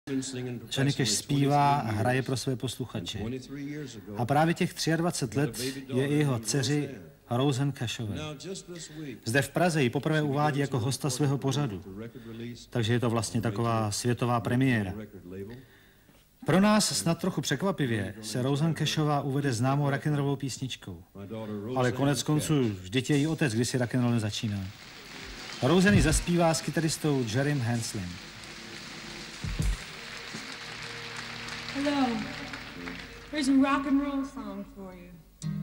Johnny Cash zpívá a hraje pro své posluchače. A právě těch 23 let je i jeho dceři Roseanne Cashové. Zde v Praze ji poprvé uvádí jako hosta svého pořadu. Takže je to vlastně taková světová premiéra. Pro nás snad trochu překvapivě se Roseanne Cashová uvede známou rock'n'rollovou písničkou. Ale konec konců vždyť její otec kdysi rock'n'roll nezačínal. Roseanne ji zaspívá s kytaristou Jerrym Henslem. Hello, here's a rock and roll song for you.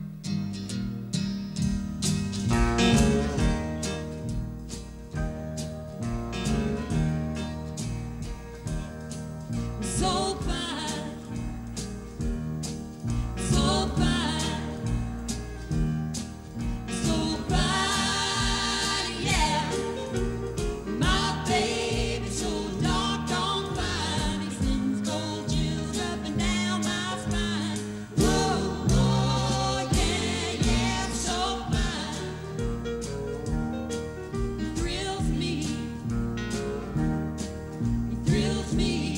So fine, so fine, so fine, yeah. My baby so doggone fine, he sends cold chills up and down my spine. Whoa, whoa, yeah, yeah, so fine. He thrills me, he thrills me.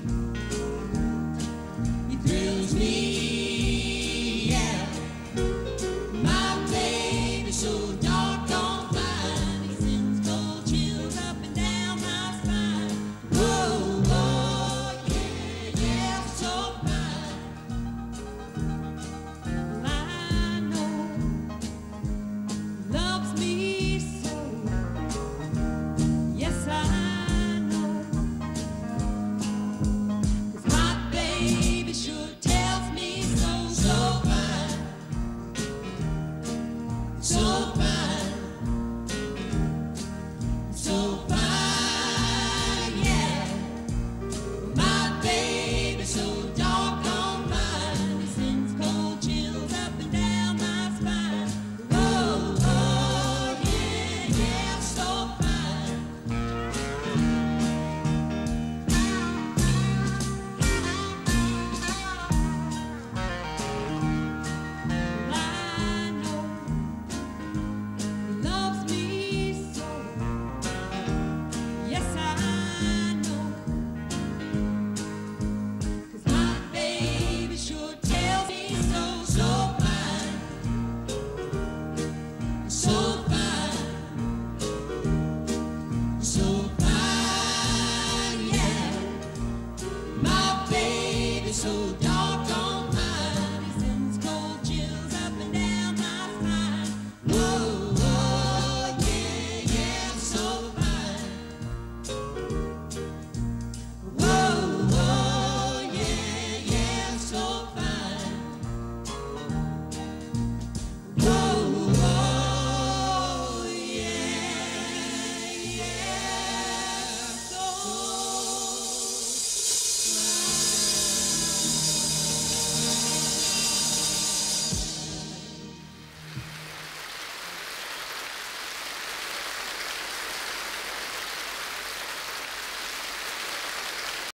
Thrills me, yeah. My baby so doggone fine, he sends cold chills up and down my spine. Whoa, whoa, yeah, yeah, so fine. I know loves me so. Yes, I know. 'Cause my baby sure tells me so, so fine, so fine, so fine, yeah. My baby so doggone fine, he sends cold chills up and down my spine. Oh, oh, yeah, yeah, so fine. I know he loves me so. Yes, I know. 'Cause my baby sure tells me so, so fine, so fine, so fine, yeah. My baby so dark.